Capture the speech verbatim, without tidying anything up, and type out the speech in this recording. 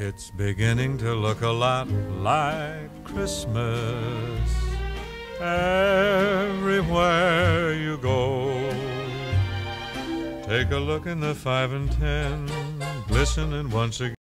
It's beginning to look a lot like Christmas everywhere you go. Take a look in the five and ten, glistening once again.